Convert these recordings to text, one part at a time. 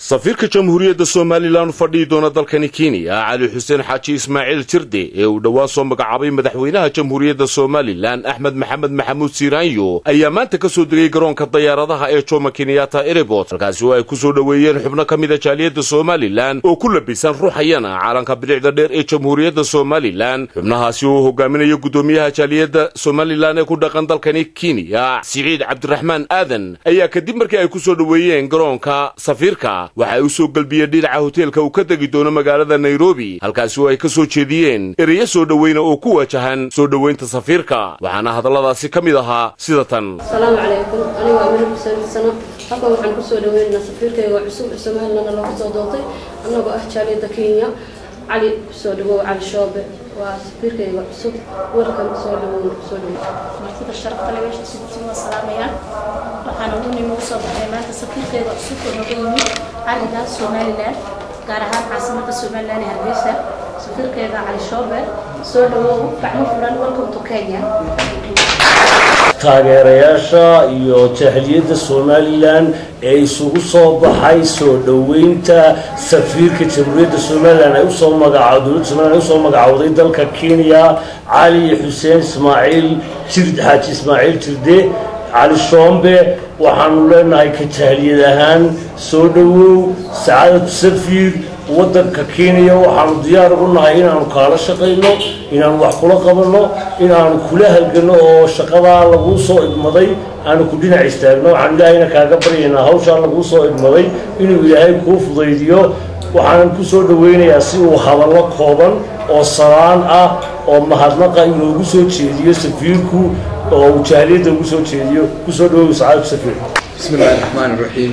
safiirka jamhuuriyadda Soomaaliland fadhiyo doona dalkani Kenya Ali Xuseen Xaaji Ismaaciil Jirde ee uu dhawaan soo magacaabay madaxweynaha jamhuuriyadda Soomaaliland Axmed Maxamed Maxamuud Siiraanyo ayaa maanta ka soo degay garoonka diyaaradaha ee Jomo Kenyatta Airport halkaas oo ay ku soo dhaweeyeen xubno ka mid ah jaaliyadda Soomaaliland oo ku labisan ruuxayana caalanka bilicda dheer ee jamhuuriyadda Soomaaliland xubnahaasi oo hogaaminayo gudoomiyaha jaaliyadda Soomaaliland ee ku dhaqan dalkani Kenya Siciid Cabdiraxmaan Aadan ayaa kadib markii ay ku soo dhaweeyeen garoonka safiirka waxay u soo galbiyeen dhinaca hoteelka uu ka tagi doono magaalada Nairobi halkaas oo ay ka soo jeediyeen ereyo soo dhaweyn oo ku wajahan soo dhaweynta safiirka waxaana hadalladaasi kamid ahaa sida tan Assalaamu calaykum aniga waa Amina Xuseen Sano halkan waxaan ku soo dhaweynaa safiirkayga cusub Soomaaliland lagu soo doortay anagoo ah jaaliyadda Kenya Ali soo dhawow Ali Shoobe waa safiirkayga cusub welcome soo dhawow martida sharafta leh meesha sidii salaamaya waxaan ugu nimid soo baxay maanta safiirkayga cusub oo nagu yimid ariga Soomaaliland gaar ahaan caasimadda Soomaaliland ee Hargeysa safiirkayga Ali Shoobe soo dhawow gacmo furan welcome to Kenya taageerayaasha iyo jaaliyadda Soomaaliland ee isugu soo baxay soo dhaweynta safiirka jamhuuriyadda Soomaaliland ay u soo magacaawday Soomaaliland u soo magacaawday dalka Kenya Ali Xuseen Ismaaciil Jirde Xaaji Ismaaciil Jirde Ali Shoobe waxaanu leenahay ka jaaliyad ahaan soo dhawow saacad safiir waddanka Kenya waxaanu diyaar u nahay inaanu kala shaqeyno inaanu wax kula qabano inaanu kula halgano oo shaqada lagu soo idmaday aanu ku dhinac istaagno waxaan ilaahayna kaaga baryaynaa hawsha lagu soo idmaday inuu ilaahay ku fudaydiyo waxaan ku soo dhaweynayaa si uu hadallo kooban oo salaan ah oo mahadnaqa inuu soo jeediyo safiirku oo jaaliyadda ugu soo jeediyo ku soo dhawow saacad safiir bismillaahir rahmaanir rahiim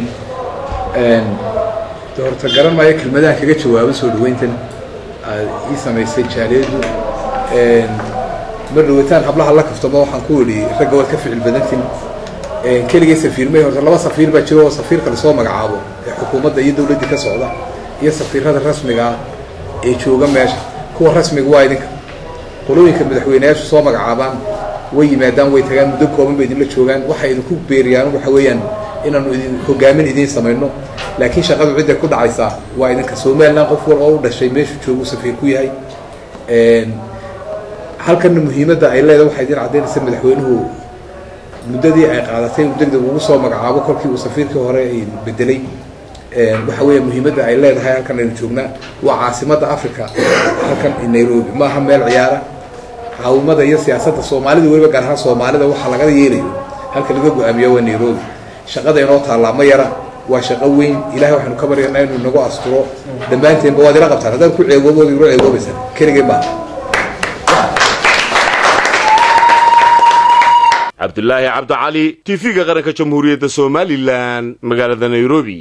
horta garan maayo kelmadaha kaga jawaabo soo dhaweyntan ii samaysay jaaliyaddu marwataan hablaha la kaftamo waxaan ku wadi ragga wad ka ficil badantin kaliya safiirmay horta laba safiir baa jiro oo safiirka la soo magacaabo ee xukuumadda iyo dawladda ka socda iyo safiirada rasmiga ah ee jooga meesha kuwa rasmiga waa idinka qolooyinka madaxweynayaashu soo magacaabaan way yimaadaan way tagaan muddo kooban bay idinla joogaan waxay idinku beeriyaan waxa weeyaan inaanu idin hogaamin idin samayno laakiin shaqadu cid ay ku dhacaysaa waa idinka Soomaaliland qof wal oo u dhashay meesha joogo safiir ku yahay halkan muhiimadda ay leedahay waxay idin cadeynaysaa madaxweynuhu muddadii ay qaadatay degdeg ugu soo magacaabo kolkii uu safiirkii hore ay bedelay waxa weeye muhiimadda ay leedahay halkan aynu joognaa waa caasimadda Afrika halkan Nairobi maaha meel ciyaara caawimada iyo siyaasadda Soomaalida waliba gaar ahaan Soomaalida waxa laga yeelayo halka laga go'aamiyo waa Nairobi shaqada inoo taala ma yara waa shaqo weyn ilaahay waxaanu ka baryaynaa inuu nagu asturo dhammaanteen baad ila qabtaan hadaan ku ceegoobaysan kaliya ma Abdullaahi Cabdi Cali TV-ga qaranka jamhuuriyadda Soomaaliland magaalada Nairobi